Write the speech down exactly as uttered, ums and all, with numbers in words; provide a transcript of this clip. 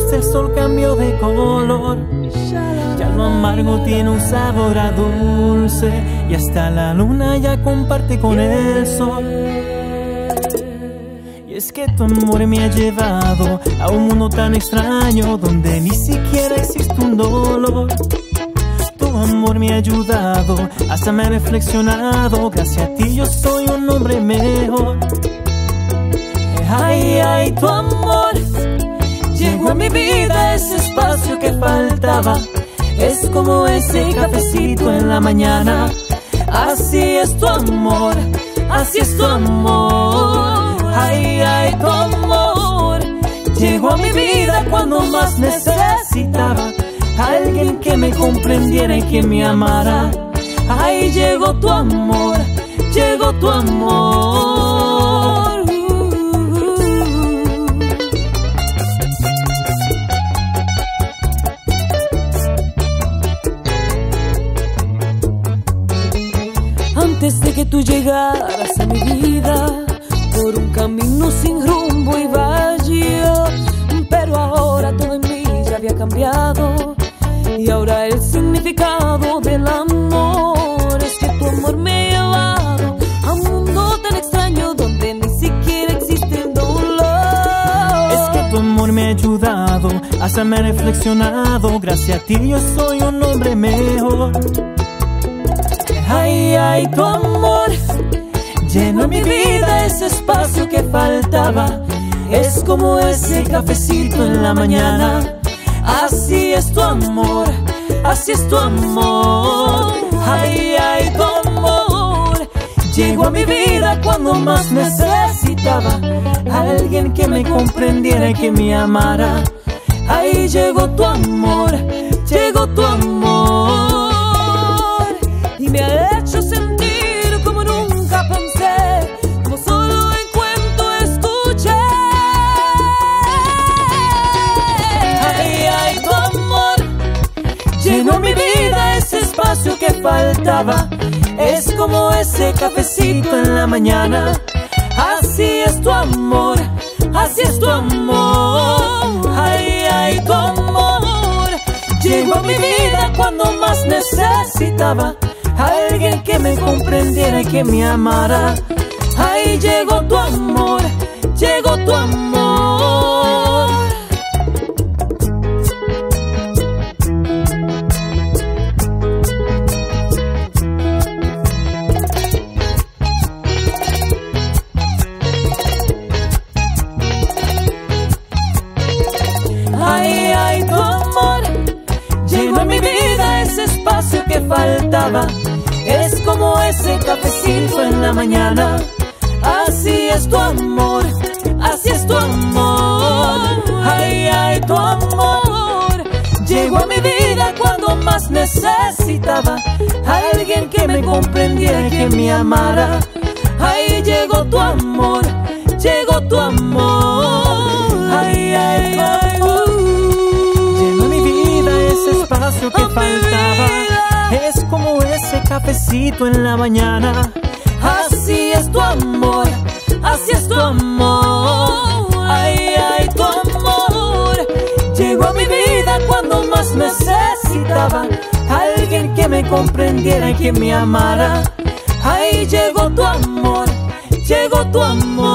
hasta el sol cambió de color. Ya lo amargo tiene un sabor a dulce, y hasta la luna ya comparte con el sol. Y es que tu amor me ha llevado a un mundo tan extraño, donde ni siquiera existe un dolor. Tu amor me ha ayudado, hasta me ha reflexionado. Gracias a ti yo soy un hombre mejor. Ay, ay, tu amor llegó a mi vida, ese espacio que faltaba. Es como ese cafecito en la mañana. Así es tu amor, así es tu amor. Ay, ay, tu amor llegó a mi vida cuando más necesitaba alguien que me comprendiera y que me amara. Ay, llegó tu amor, llegó tu amor. Antes de que tú llegaras a mi vida, por un camino sin rumbo iba yo, pero ahora todo en mí ya había cambiado. Y ahora el significado del amor es que tu amor me ha llevado a un mundo tan extraño, donde ni siquiera existe el dolor. Es que tu amor me ha ayudado, hasta me ha reflexionado. Gracias a ti yo soy un hombre mejor. Ay, ay, tu amor llenó mi vida, ese espacio que faltaba. Es como ese cafecito en la mañana. Así es tu amor, así es tu amor. Ay, ay, tu amor llegó a mi vida cuando más necesitaba alguien que me comprendiera y que me amara. Ay, llegó tu amor, llegó tu amor. Y me ha hecho sentir como nunca pensé, como solo en cuento escuché. Ay, ay, tu amor llenó mi vida, ese espacio que faltaba. Es como ese cafecito en la mañana. Así es tu amor, así es tu amor. Ay, ay, tu amor llegó a mi vida cuando más necesitaba alguien que me comprendiera y que me amara. Ay, llegó tu amor, llegó tu amor. Ay, ay, tu amor llegó a mi vida, ese espacio que faltaba. Es como ese cafecito en la mañana. Así es tu amor, así es tu amor. Ay, ay, tu amor llegó a mi vida cuando más necesitaba alguien que me comprendiera y que me amara. Ay, llegó tu amor, llegó tu amor. Ay, ay, ay, llegó a mi vida ese espacio que faltaba. Es como ese cafecito en la mañana. Así es tu amor, así es tu amor. Ay, ay, tu amor llegó a mi vida cuando más necesitaba alguien que me comprendiera y que me amara. Ay, llegó tu amor, llegó tu amor.